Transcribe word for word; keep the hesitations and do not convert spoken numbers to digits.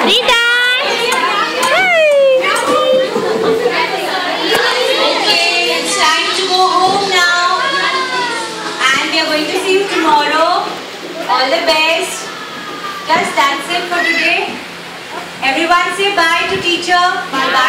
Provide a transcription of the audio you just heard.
Ridaan! Okay, it's time to go home now. And we are going to see you tomorrow. All the best. Just that's it for today. Everyone say bye to teacher. Bye bye.